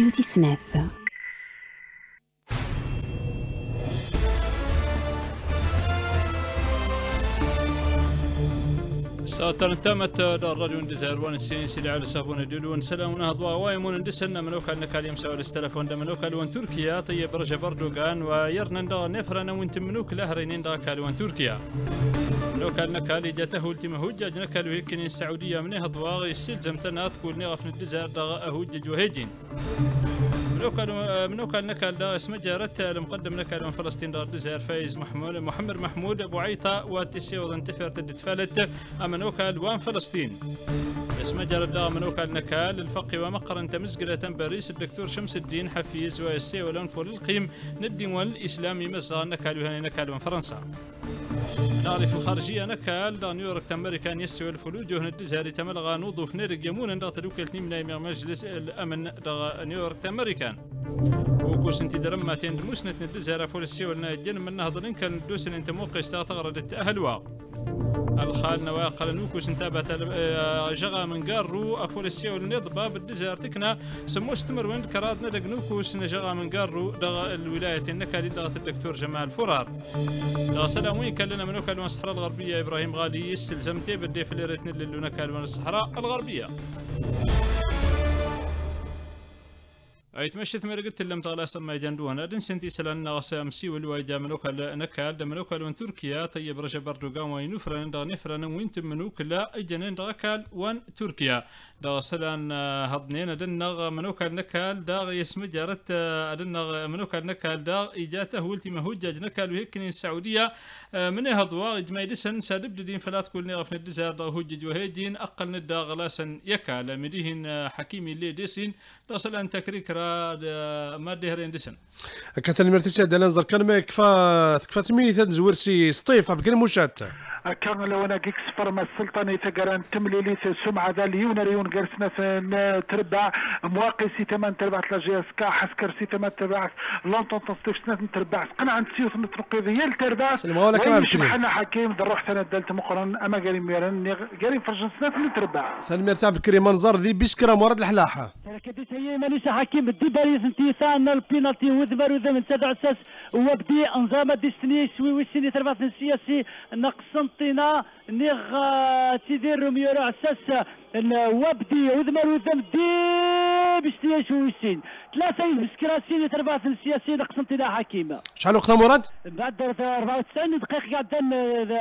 Radio Tisnef. تمت الراديو اندزار ونسين سيلي على سافون ديلون سلامنا هضوا وايمون اندسنا من وكال نكاليم سوال التلفون من وكال وان تركيا طيب رجا بردوغان ويرنا ندغ نفرنا وانت منوك لهرين ندغ كالوان تركيا من وكال نكالي جاته التي مهوجة نكالو هيكين السعودية من هضوا يستلزم تنات كل نغف ندزار دغ اهوج وهيجين من وكال نكال دا اسم جارت المقدم نكال من فلسطين دار دزار فايز محمد محمود ابو عيطه واتسي وانتفر تدفلت امن وكال وان فلسطين اسم جارت دا من وكال نكال الفقي ومقر انت مسجله باريس الدكتور شمس الدين حفيز ويسي والانفور القيم ندين والاسلامي مزغ نكال وهنا نكال من فرنسا نعرف الخارجية نكال دا نيويورك أمريكان يستوي الفلوج وهن الدزاري تملغى نوظف نيرق يمون دا تلوكل نيمنا مجلس الأمن دا نيويورك أمريكان وكوس انت درماتين مسنة الدزارة فولسي والناجين من نهضرين كان الدوسن انت موقع استغرد أهلوا الخال نواقل نوكوس انتابت جغا من قارو أفولسي والنضبة بالدزار تكنا سمو استمر وين كراد ندق نوكوس نجغا من قارو دا الولاية النكالي دا الدكتور جمال فرار دا سلام وين كان لنا من وكال الصحراء الغربية إبراهيم غالي استلزمتي بدي في ليرتن اللي نكال الصحراء الغربية أي تمشيت مرقت لم تغلا سما جندونا دن سنتي سلنا غسامسي والوايجا منوكال نكال دمنوكال وان تركيا طيب رجا بردوغان وين نفرن دا نفرن وين تمنوك لا اجنن دغكال وان تركيا دا سلان هضنين دنغ منوكال نكال دا يسم جارت دنغ منوكال نكال دا اجاته ولتي مهوجج نكال وهيكن السعوديه من هضوا اجماي دسن سادب دين فلات كل نغف ندزار دا هوجج وهيجين اقل ندا غلاسن يكال مديهن حكيمي اللي دسين دا سلان تكريك ما دهرين دسن كثر المرتسى دلان زركان ما كفات ميثا زورسي سطيف بكري مشات كان لو انا كيك صفر ما السلطنه تقران تملي لي سمعه ذا ليون جرسنا في تربع مواقسي تمن تربع لاجيسكا حسكر سي تمن تربع لونطون تصيفنا تربع قنع عند سيوف نترقي ذي تربع حنا حكيم روح انا دلت مقرن اما قال ميرن قال فرجن سنه تربع ثاني مرتاب بكري منظر ذي بشكره مراد الحلاحه كديت هي مانيش حكيم الدي باريس انتي سان البينالتي وذبر وذا من تدع اساس وبدي انظام ديستني شوي وسيني تربع السياسي نقص طينا نيغ تيدير روميو اساس وبدي وذمر وذم دي باش شويسين ثلاثه مسكراسين تربعه السياسيين قسنطينه حكيمه شحال وقتها مراد؟ بعد 94 دقيقه قاعدين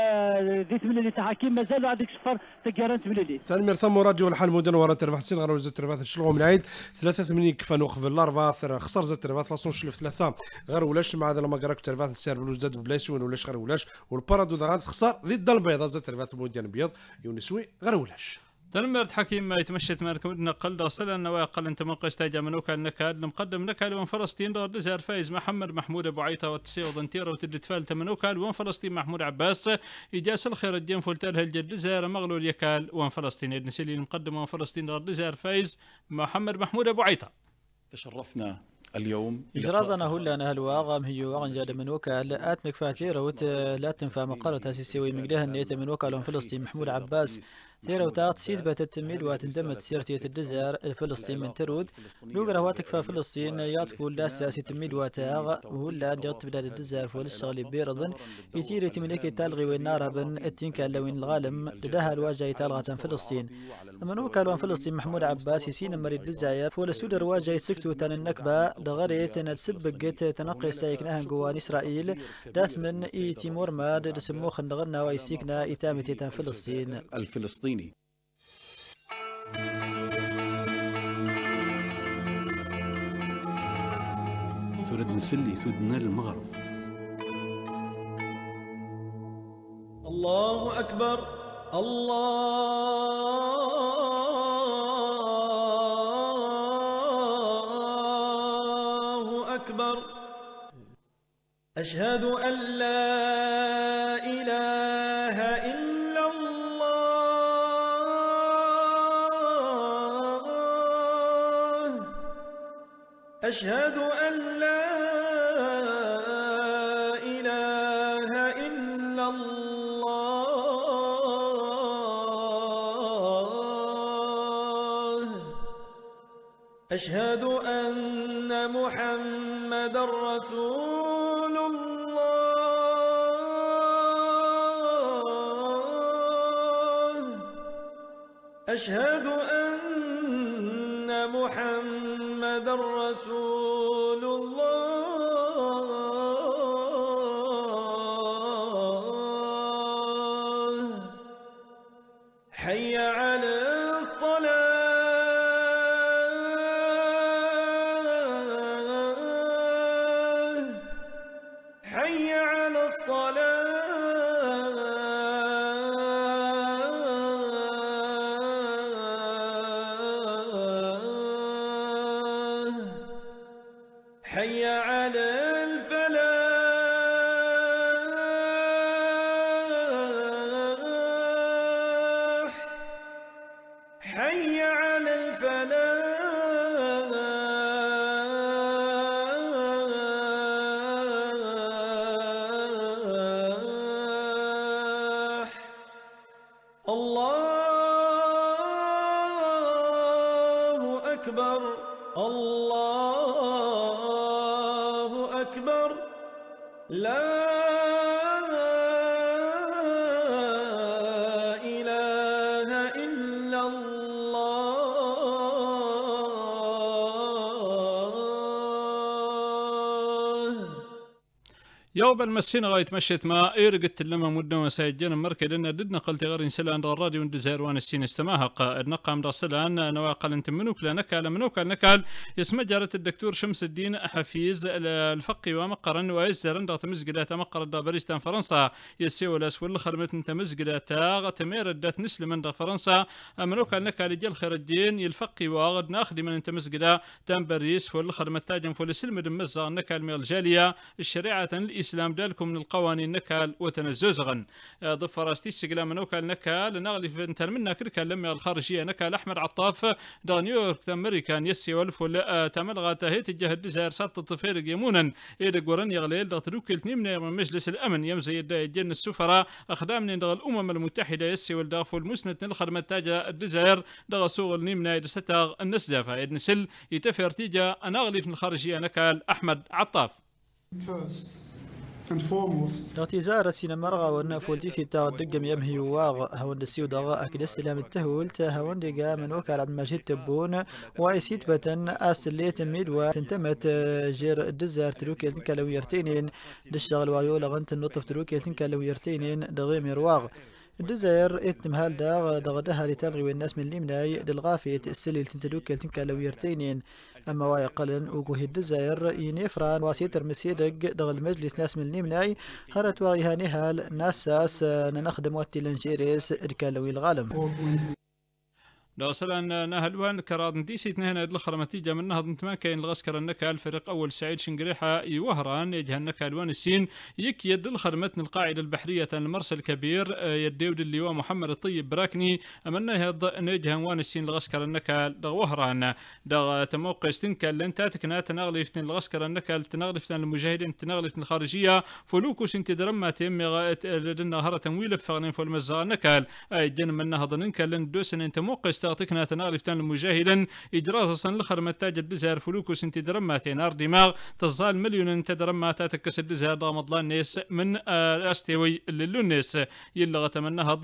ذي 8 حكيم مازال هذيك صفر تقارنت مليلي ثاني مرثم مراد والحال مدن ورا تربح السين غير وزت تربح الشلغو من عيد 83 كفا نوقف الاربعه خسر زت تربح فاصون شلف ثلاثه غير ولاش مع هذا لما قراك تربح السير بلوزداد بلايس ولاش غير ولاش والبارادو ذا خسر ضد البيضاء زت تربح المدن البيض يونسوي غير ولاش تنمرت حكيم ما يتمشت ماركم نقل داصل النوايا قل انت من قيس تاجا منوك النكال مقدم نكال وان فلسطين دور دزار فايز محمد محمود ابو عيطه والتسي وضنتيره وتدتفال تمنوكال وان فلسطين محمود عباس اجاس الخير الدين فولتال هالجد دزار مغلول يكال وان فلسطين ابن سيلي المقدم وان فلسطين دور دزار فايز محمد محمود ابو عيطه تشرفنا اليوم إجرازنا هلا أنا هالواغم هي واغن جاد من وكال آتنك فاتيرة وت لا تنفع مقالة تاسيسي ومقلها النية من وكال فلسطين محمود عباس تيرا وتاعت سيد بتتميد وتندمت سيرتية الدزار الفلسطين من ترود لوغرا واتك فلسطين ياتكو لا ساسي تميد وتاغ ولا جات بلاد الدزار فولشغلي بيرضن يتيري تملك تالغي وين ناربن التنكا لوين الغالم لدها الواجهي تالغة فلسطين من وكال فلسطين محمود عباس يسين مريد الدزاير فولسود رواجهي سكتو تان النكبة دغريت نتسبقت تنقي سايكناها جوان إسرائيل داس من إي تيمور ماد دسمو خندغنا ويسيكنا إتامتي تان فلسطين الفلسطيني تريد نسلي ثدنا المغرب الله أكبر الله أكبر أشهد أن لا إله إلا الله أشهد أن لا إله إلا الله أشهد أن محمد رسول الله أشهد أن محمد رسول الله حي على الصلاة حي على الصلاة حي على الفلاح حي على الفلاح الله أكبر الله أكبر لا إله إلا الله يوم المسين غاية مشيت ما إيرقت لما مدة مساجين مركز لأن ددنا قلت غير إنسان عند الراديو وندزير وان السين استماهق النقام راسلان نواقل انت منوك لنكال منوك نكال اسم جارة الدكتور شمس الدين حفيز الفقي ومقرن ويسر ضغط مزقلات مقر دابريستان فرنسا يسيو الاسفل خرمت انت مزقلات تمير الدات نسل من فرنسا منوك نكال جل خير الدين يلفقي واغد ناخذ من انت مزقلا تام باريس فل خرمت تاجم فل سلم دمزا نكال ميل جاليه الشريعه الاسلام دالكم من القوانين نكال وتنززغا ضفر استيسقلا منوكال نكال نغلي في انت منا كركال لما الخارجيه نكال احمد عطاف دا نيويورك امريكان يسي والفل تملغا تهيت الجهد الجزائر صارت الطفيرق يمونا ايدق ورن يغليل دا تروكل تنيمنا من مجلس الامن يمزي الدا يجن السفراء اخدامنا دا الامم المتحده يسي والدافو المسند الخدمه تاجا الجزائر دا سوق النيمنا يدستاغ النسدافه يدنسل يتفر تيجا اناغلي في الخارجيه نكال احمد عطاف دغتي زار سينما رغا ورنا فولتيسي تا دقم يمهي واغ هون دسيو دغا اكد السلام التهولت هون دقا من وكال عبد المجيد تبون وايسيت بتن اسليت ميد وتنتمت جير الدزار تروكي تنكالويرتينين دشتغل وايو لغنت النطف تروكي تنكالويرتينين دغيم يرواغ الدزاير اتمهال دغ دهالي تلغي الناس من ليمناي دلغافيت السليل تنتدوكل تنكالويرتينين اما واي قلن وقوه الدزاير ينفران واسيتر مسيدق دغ المجلس ناس من ليمناي هرت واغي هانيهال ناساس نخدم واتي لنجيريس ركالوي الغالم دوصلا نهلوان كراد نديسي تنهنا الاخر نتيجه من نهض نتما كاين الغسكر النكال الفريق اول سعيد شنقريحه يوهران يجه النكال وان السين يك يد الخدمتنا القاعده البحريه المرسى الكبير يديود اللواء محمد الطيب براكني امنا نجه وان السين الغسكر النكال دغ وهران دغ تموقع استنكال لن تاتكنا تنغلف الغسكر النكال تنغلف المجاهدين تنغلف الخارجيه فلوكوس انت درما تيم لنا تمويل فغنين فالمزا النكال جن من نهض ننكل لن دوسن انت موقع تكنا تنغلفتان المجاهدا إجرازا لخر متاج الدزهر فلوكوس انت درماتين نار دماغ تظال مليون انت درماتا تكس الدزهر ضامض لانيس من استوي للونيس يلغة من نهض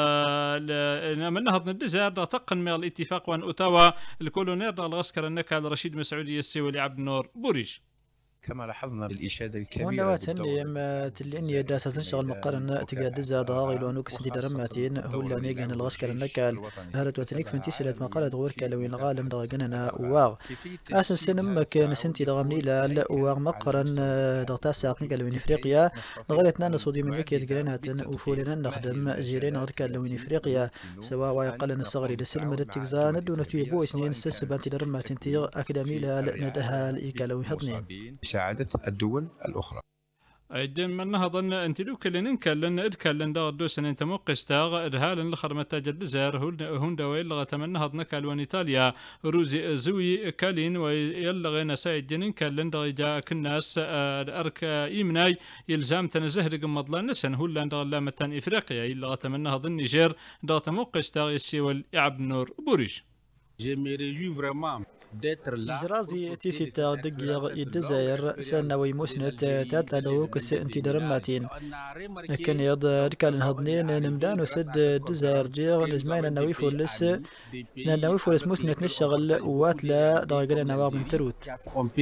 من نهض الدزهر تقن مع الاتفاق وان اوتاوا الكولونير الغسكر النكال رشيد مسعودي السيولي عبد النور بوريش كما لاحظنا بالإشادة الكبيرة وانا تني تلين داسة تنشغل مقارنة تقاد زادا غيلو نكس انتي درماتين هو اللي نيجان الغسكر النكال هرت وتنيك فانتي سلت مقالة غور كالوين الغالم دغجننا واغ اساس سينما كان سنتي دغمني لا واغ مقارن دغتا ساقن كالوين افريقيا دغلتنا نصودي من وكيت جرينات وفولنا نخدم جيرين غير كالوين افريقيا سواء ويقلن الصغري لسلم التكزان دون في بو سنين سسبانتي درماتين تي اكاديمي لا ندها الايكالوين هضنين مساعدة الدول الأخرى. أيدين من نهضن أنت لو كلن كلن إدكلن دار دوسن أنت موقستاغ إدهالن لخر متاجر بزار هون دويل لغة من نهضن كالوان إيطاليا روزي زوي كالين ويلغينا سايد جنين كلن دغيجا كناس أرك إيمناي يلزام تنزهر قمضلان نسن هولان دغلامتان إفريقيا لغة من نهضن نيجير دغة موقستاغ يسيول عبد النور بوريش جرازي تيسيتا دقيق الجزائر سنة ويموسنت تاتا لوكس انتي درماتين لكن يض ركال هضنين نمدان وسد الجزائر جيغ نجمعنا نويفولس نويفولس موسنت نشغل واتلا دغيقنا نواغ من تروت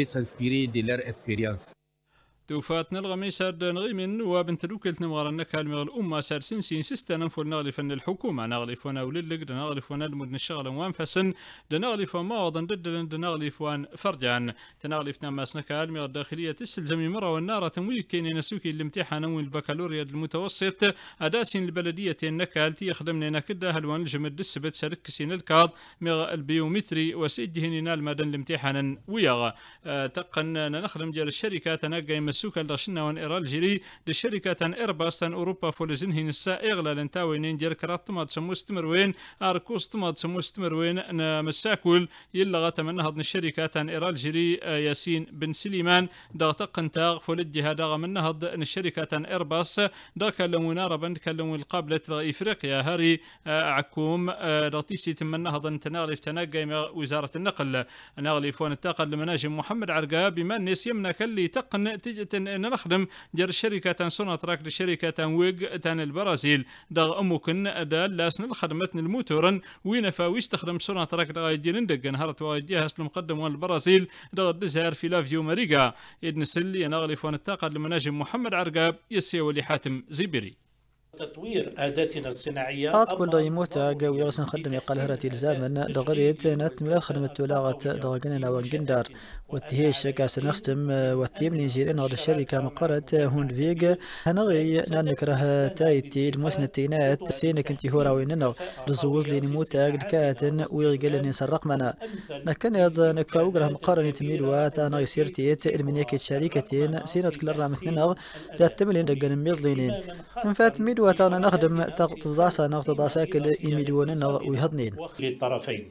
توفاتنا الغميس هاد نغيمن وبنت الوكلت نمغر النكال الأمة سار سنسين سيستانا فول نغلي فن الحكومة نغلي فونا وللق نغلي فونا المدن الشغل وانفسن نغلي فوان ماوضا ضد نغلي فوان فرجان تنغلي فنا ماس نكال مغر داخلية تسلزمي مرة والنار تمويل كيني نسوكي الامتحان والبكالوريا المتوسط أداسين البلدية النكال تيخدمنا نكدا هلوان الجمد دسبت سلكسين الكاض مغ البيومتري وسيجهني نال مدن الامتحان وياغا تقن نخدم ديال الشركات ناقا السوكا لغشنا وان إيرال جيري للشركة إيرباس تان أوروبا فولزنهن السائغ لنتاوين ديال كرات طماط سمو استمروين أركوز طماط سمو استمروين مساكول يلا غتمنى هضن الشركة تان إيرال جيري ياسين بن سليمان دا تقنتاغ فولد هذا من هض الشركة تان إيرباس دا كلمونا ربن كلمو القابلة إفريقيا هاري عكوم دا تيسي تمنى هضن تناغلف تناقي وزارة النقل ناغلي فون الطاقة لمناجم محمد عرقا بما الناس يمنا كلي تقن نخدم ديال الشركة تان سوناتراك لشركة تان ويغ تان البرازيل دا أموكن دا لاسن الخدمات الموتورن وين فاوي استخدم سوناتراك دا غايدين ندق نهارت وايديها اسم المقدم والبرازيل دا الدزهر في لافيو مريقا إذن سلي نغلي فون الطاقة لمناجم محمد عرقاب يسيولي حاتم زبيري تطوير عاداتنا الصناعية هات كل يموت قوي غسن خدم يقال هرتي الزامن دغريت نتمل خدمة ولاغة دغجنا وانجندار واتهيش كاس نخدم واتيم نيجيرين غد الشركة مقرت هون فيغ هنغي نكره تايتي المسنتينات سينك انتي هورا ويننغ دزوز لي نموت كاتن ويغل نسرق منا لكن يض نكفا وقره مقارنة تميل واتا نغي سيرتيت المنيكة شركتين سينت كل رامتنغ لا تملين دقن ميضلينين نفات ميد واتانا نخدم تضاسا نغتضاسا كل إيميليون ويهضنين للطرفين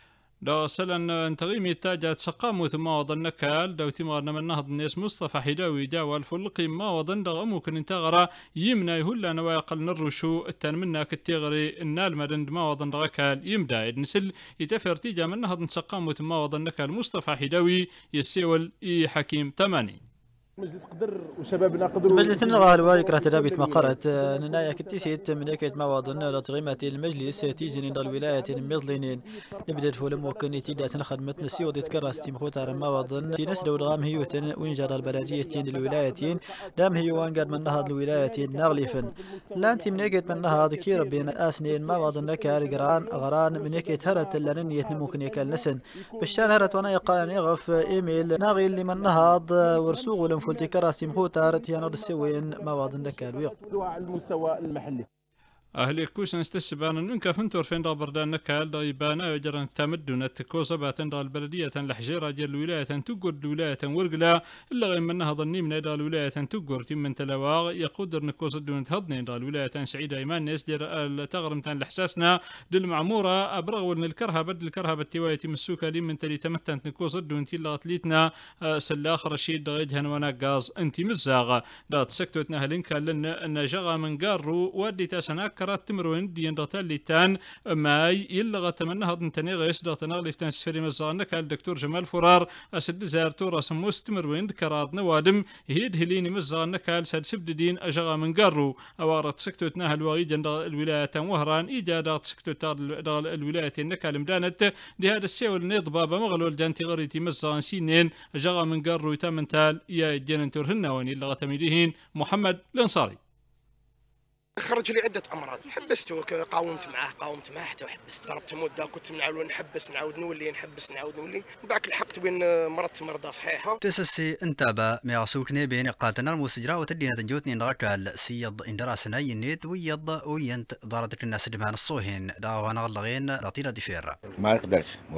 دا سلن انتغيمي تاجات سقامو ثم وضن نكال داو تيمغرنا من نهض الناس مصطفى حداوي داوى الفلقي ما وضن دا أموكن انتغرا يمنا يهلا نواقل نرشو التان منا كتغري النال مدن ما وضن ركال يمدا نسل يتفر تيجا من نهض سقامو ثم وضن نكال مصطفى حداوي يسيول إي حكيم تماني مجلس قدر وشبابنا قدروا مجلس النغال وايكرا تدابيت مقرت ننايا كتيسيت من اكيد مواضن لتغيمات المجلس تيجي ندر الولاية المظلين نبدا فول ممكن تيدا خدمة نسيو دي تكرس مخوتار مواضن تي نسلو الغام هيوتن وين جار البلديتين الولايتين دام هي وان قاد من نهض الولايتين نغليفن لانتي من اكيد من نهض كير بين اسنين مواضن لك غران من اكيد هرت لان يتنموكن يكال نسن بالشان هرت وانا يقال يغف ايميل ناغي اللي من نهض ورسوغ فولتي كراسي مخوتار تيانو السوين مواضن دكالويق على المستوى المحلي أهلي كوسن استسبان منك فنتور فين دابردان نكال دا يبانا يجرن تمدن تكوزا باتن دا البلدية الحجيرة ديال الولاية تقر الولاية ورقلا إلا غير منها ظني من دا الولاية تقر تمن تلواغ يقدر نكوز دون تهضني دا الولاية سعيدة إيمان ناس ديال تغرم تان لحساسنا دل معمورة أبرغ من الكرهة بدل الكرهة بالتواية مسوكة لي من تلي تمتن نكوز دون تيلا غتليتنا سلاخ رشيد دا غيدهن وانا غاز انتي مزاغ دا تسكتوتنا هلين كان لنا جغا من قارو ودي تاسناك تمرون ديان دغتال تان ماي يلغى تمنى هضن تنيغيس دغتنا غليفتان سفري مزانك الدكتور جمال فرار اسد زارتو راس مستمرون دكراد نوادم هيد هليني مزانك السد سبدين اجغا من قرو اوارت سكتوتنا الواغيد الولايه وهران ايجادات سكتوت الولايه النكال مدانت لهذا السيول نيض بابا مغلول دانتي غريتي مزان سينين اجغا من قرو تامنتال يا جننتور هنواني يلغى تميديهين محمد الانصاري خرج لي عدة أمراض حبسته قاومت معاه حتى حبست ضربت مدة كنت نعاود نحبس نعاود نولي من بعد لحقت بين مرضى صحيحة تسسي انتابا ميغسوكني بين قاتنا المسجرة وتدينا تنجوتني نراكال سيض اندراسنا ينيت ويض وينت ضارتك الناس دمان الصوهين داوانا غلغين لطيلة دفير ما يقدرش محال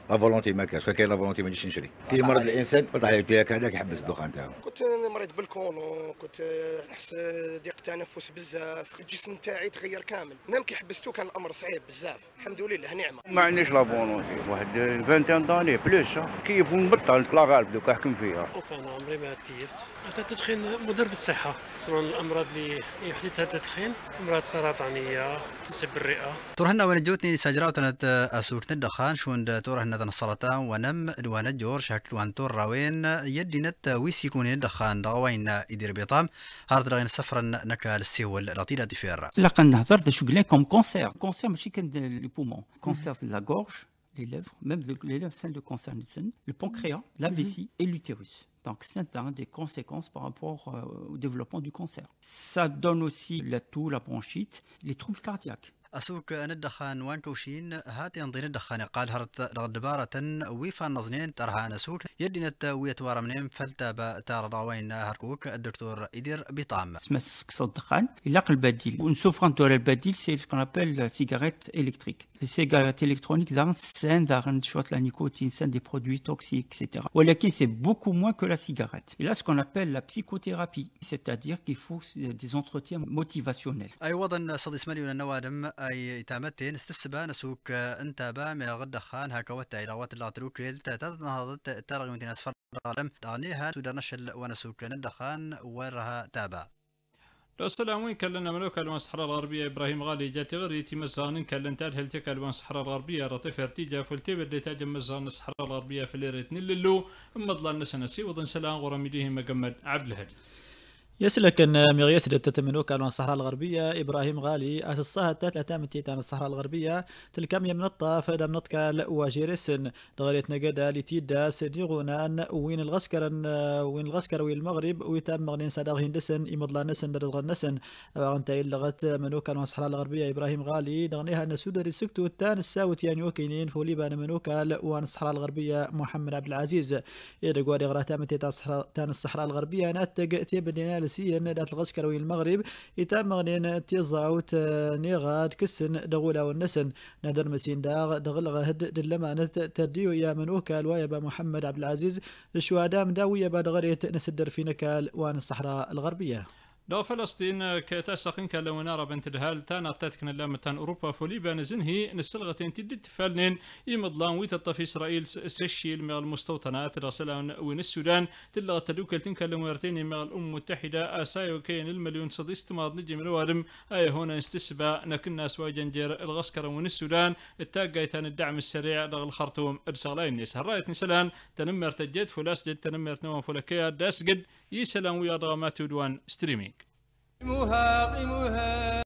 لا فولونتي ما كاش، كاين لا فولونتي ما نجيش نشري. كي مرض الانسان قلت عليه البلاك هذاك يحبس الدخان تاعو. كنت مريض بالكولون، كنت نحس ضيق تنفس بزاف، الجسم تاعي تغير كامل، ميم كي حبستو كان الامر صعيب بزاف، الحمد لله نعمه. ما عنديش لا فولونتي، واحد 20 داني بلوس كيف ونبطل لا غالب دوك احكم فيها. انا عمري ما تكيفت. التدخين مضر بالصحه، اصلا الامراض اللي يحدثها التدخين امراض سرطانيه تسبب الرئه. تورهنا وين جوتني سجراوتنا اسوك الدخان شون تورهنا السرطان ونم دوان جور شهت وان تور راوين يدينت ويسيكون الدخان دغوين يدير بيطام هارد رغين سفرا نكال السيول لطيله ديفير. لقد نهضر شو قلنا كوم كونسير ماشي كان لي بومون، كونسير لا غورج، les lèvres, même les lèvres, c'est le cancer du sein, le pancréas, la vessie et l'utérus. Donc c'est des conséquences par rapport au développement du cancer. Ça donne aussi la toux, la bronchite, les troubles cardiaques. أسوك ندخان وان كوشين هاتي انضين الدخان قال هرت دبارة ويفا نظنين ترها نسوك يدينت ويتوارا منين فلتا تار راوين هركوك الدكتور إدير بطعم. اسمها سكسة الدخان يلاق البديل ونسوفران دور البديل سي سكون ابل سيجاريت إلكتريك. Les cigarettes électroniques دارن شوت la nicotine, c'est des produits toxiques, etc. ولكن c'est beaucoup moins que la cigarette. Et là ce qu'on appelle la psychothérapie, c'est-à-dire qu'il faut des entretiens motivationnels. أي وضن صدي اسمالي النوادم أي تامتين استسبان سوك أنت بام غد خان هكوتا إلى وات الله تروكيل تنهضت ترغي من تناس فرالم دانيها سودان نشل ونسوك ندخان ورها تابا. السلام وين كلنا ملوك الوان الصحراء الغربية إبراهيم غالي جاتي غريتي مزان كلن تال هلتك الوان الصحراء الغربية رطيف ارتيجا فلتي بدي تاجم مزان الصحراء الغربية في الليريت نللو مضلنا نسنسي وضن سلام غراميديه مجمد عبد الهادي. يسلكن مغيس تتمنوك على الصحراء الغربية إبراهيم غالي أسصها تلاتة من تيتان الصحراء الغربية تلكم يمنطة فدا منطك لأواجيرسن دغريت نجدا لتيدا سديغونان وين الغسكر وين المغرب ويتم مغنين صداغ هندسن يمضلا نسن درغ النسن أنت لغت منوك على الصحراء الغربية إبراهيم غالي دغنيها نسود رسكتو التان الساوت يعني وكينين فوليبان منوك وان الصحراء الغربية محمد عبد العزيز يدقوا دغراتا من تيتان الصحراء الغربية ناتج تبدينا سيان دات الغسكر وين المغرب يتم مغنين تيزاوت نيغاد كسن دغولا والنسن نادر مسين داغ دغلغ هد دلمانة ترديو يا منوكا الوايبا محمد عبد العزيز لشوادام داوية بعد غريت نسدر في نكال وان الصحراء الغربية. دو فلسطين كتاسخين كالونارا بنت الهال تانا تاتكن اللامتان اوروبا فوليبا نزنهي نسلغتين تدت فالنين يمضلان ويتطا في اسرائيل سشيل مع المستوطنات راسلان وين السودان تلغى تدوكلتين كالومرتين مع الامم المتحده اسايو كاين المليون صديست ماض نجي من الوارم اي هنا استسبا نكنا سوا جنجير الغسكر وين السودان التاقايتان الدعم السريع دغ الخرطوم ارسغلاين الناس هرايت نسلان تنمر تجد فلاس جد تنمر نوان فلكيا داس قد يسلان ويا ضغمات ودوان ستريمينج